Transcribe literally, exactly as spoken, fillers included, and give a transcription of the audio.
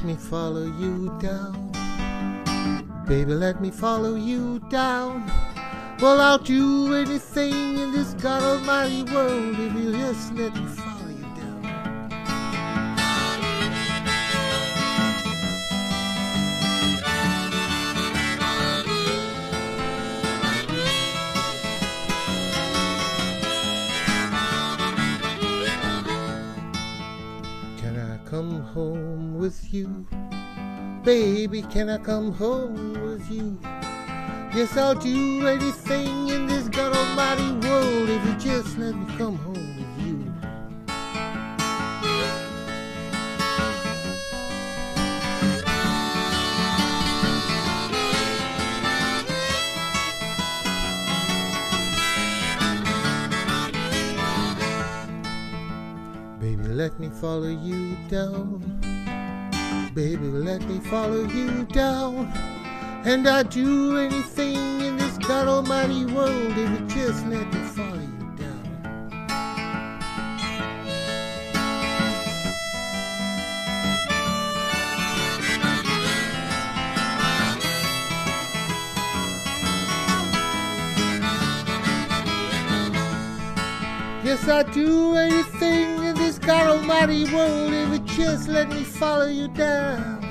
let me follow you down. Baby, let me follow you down. Well, I'll do anything in this God Almighty world if you just let me follow you down. Can I come home with you? Baby, can I come home with you? Yes, I'll do anything in this God Almighty world if you just let me come home with you. Baby, let me follow you down. Baby, let me follow you down. And I'd do anything in this God Almighty world if you just let me follow you down. Yes, I'd do anything in this God Almighty world if you just let me follow you down.